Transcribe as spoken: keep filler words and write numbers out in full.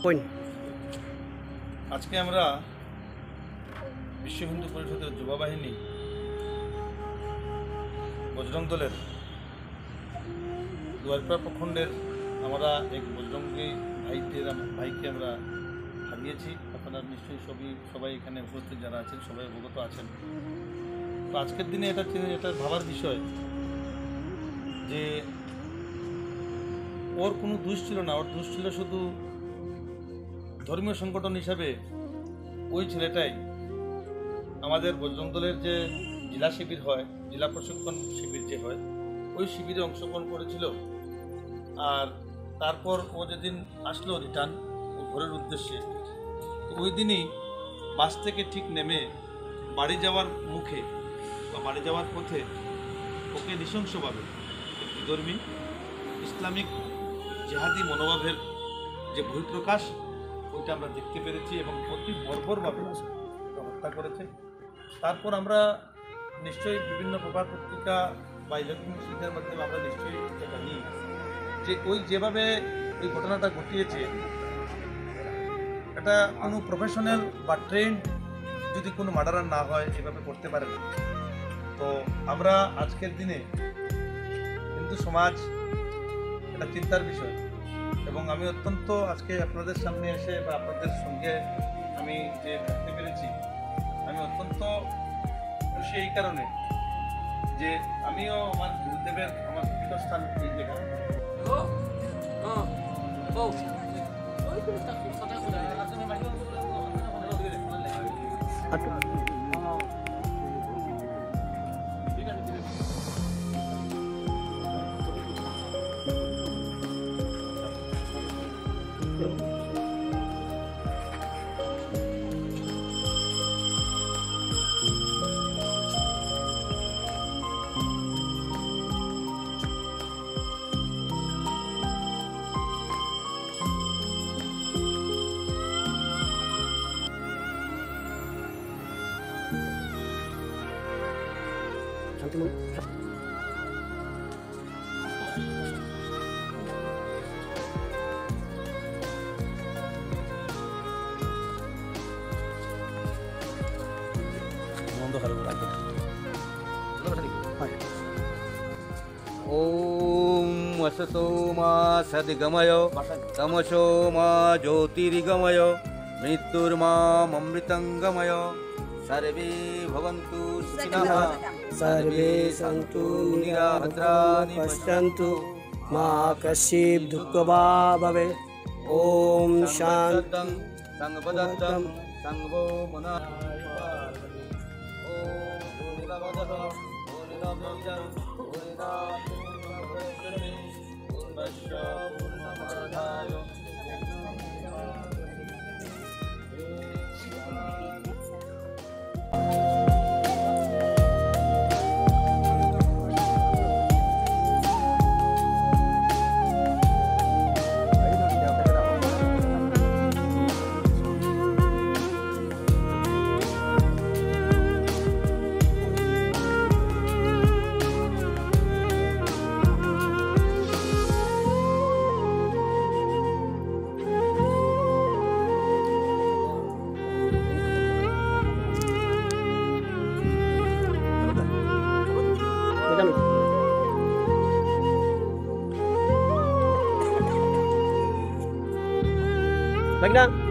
আজকে আমরা বিশ্ব হিন্দু পরিষদের যুব বাহিনী বজরং দলের দুয়ারপাড়া প্রখণ্ডের আমরা এক বজরঙ্গী ভাইদের ভাইকে আমরা হারিয়েছি। আপনারা নিশ্চয়ই সবই সবাই এখানে উপস্থিত যারা আছেন সবাই অবগত আছেন। তো আজকের দিনে এটা এটা ভাবার বিষয় যে ওর কোনো দোষ ছিল না, ওর দোষ ছিল শুধু ধর্মীয় সংগঠন হিসাবে ওই ছেলেটাই আমাদের বজরং দলের যে জেলা শিবির হয়, জেলা প্রশিক্ষণ শিবির যে হয়, ওই শিবিরে অংশগ্রহণ করেছিল। আর তারপর ও যেদিন আসলো রিটার্ন ও ঘরের উদ্দেশ্যে, তো ওই দিনই বাস থেকে ঠিক নেমে বাড়ি যাওয়ার মুখে বা বাড়ি যাওয়ার পথে ওকে নৃশংসভাবে বিধর্মী ইসলামিক জেহাদি মনোভাবের যে বহিঃপ্রকাশ ওইটা আমরা দেখতে পেরেছি এবং অতি বর্বরভাবে হত্যা করেছে। তারপর আমরা নিশ্চয়ই বিভিন্ন পেপার পত্রিকা বা ইলেকট্রনিক মিডিয়ার মাধ্যমে আমরা নিশ্চয়ই জানি যে ওই যেভাবে এই ঘটনাটা ঘটিয়েছে এটা কোনো প্রফেশনাল বা ট্রেন্ড যদি কোনো মার্ডারার না হয় এভাবে করতে পারে না। তো আমরা আজকের দিনে হিন্দু সমাজ এটা চিন্তার বিষয় এবং আমি অত্যন্ত আজকে আপনাদের সামনে এসে বা আপনাদের সঙ্গে আমি যে থাকতে পেরেছি আমি অত্যন্ত খুশি এই কারণে যে আমিও আমার গুরুদেবের আমার পীঠস্থান এই জায়গায়। ओम असतो मा सद्गमय तमसो मा ज्योतिर्गमय मृत्युर्मामृतंगमय सर्वे भवन्तु सुखिनः सर्वे सन्तु निराभद्राणि पश्यन्तु मा कश्चित् दुःखभाग् भवेत्। ओम शान्ति संवदन्तं संवो मना Baik dah.